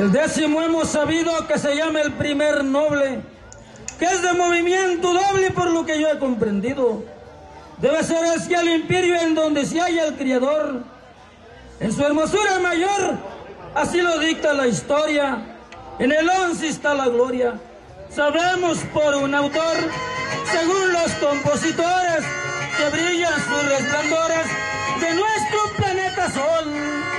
El 10º hemos sabido que se llama el primer noble, que es de movimiento doble por lo que yo he comprendido. Debe ser hacia el imperio en donde se halla el Criador. En su hermosura mayor, así lo dicta la historia. En el 11 está la gloria. Sabemos por un autor, según los compositores, que brillan sus resplandores de nuestro planeta Sol.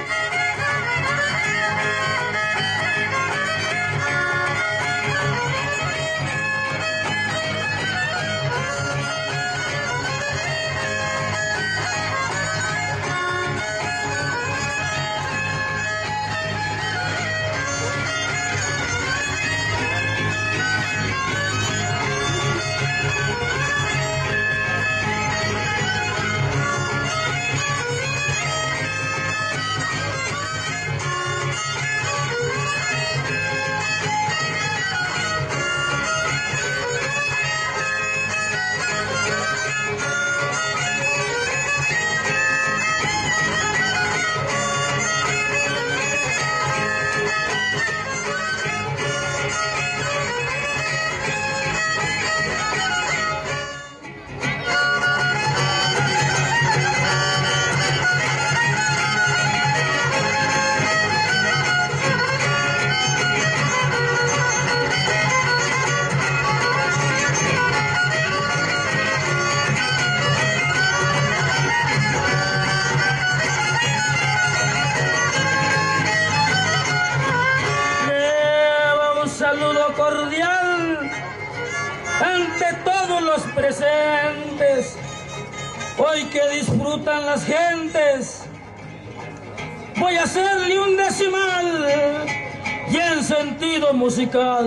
Cordial ante todos los presentes, hoy que disfrutan las gentes. Voy a hacerle un decimal y en sentido musical,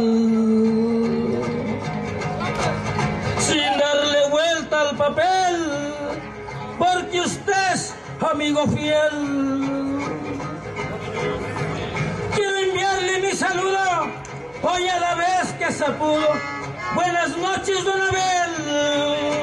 sin darle vuelta al papel, porque usted es amigo fiel. Quiero enviarle mi saludo hoy a la vez que se pudo. Buenas noches, don Abel.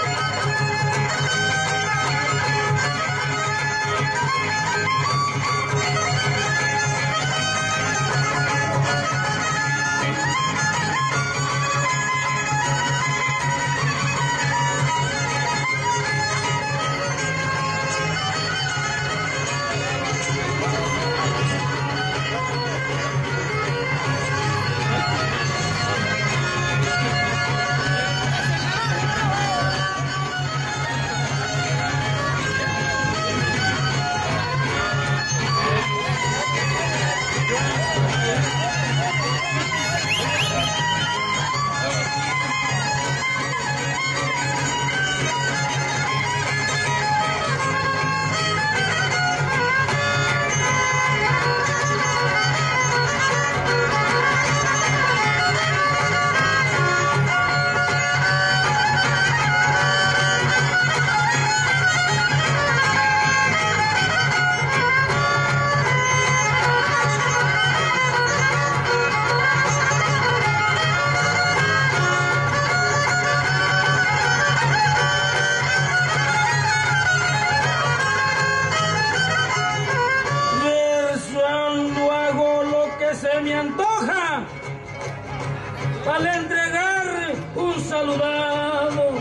Para entregar un saludado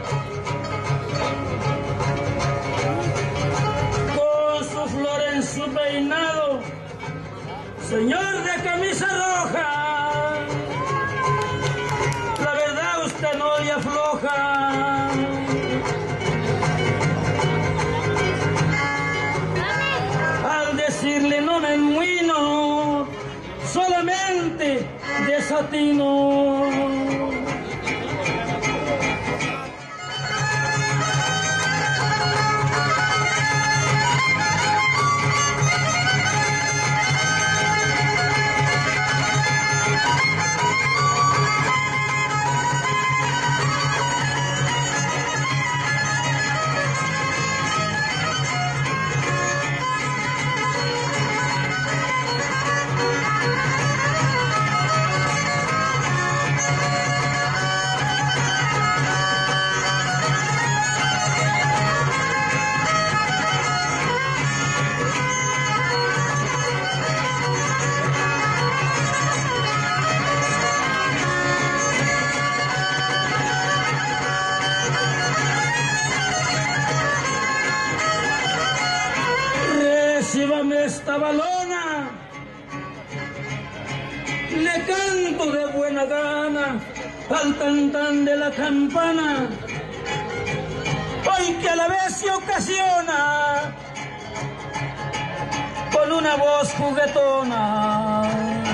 con su flor en su peinado, señor de camisa roja, la verdad usted no le afloja. Al decirle no me enmuino, solamente desatino. esta balona le canto de buena gana al tantán de la campana, hoy que a la vez se ocasiona con una voz juguetona.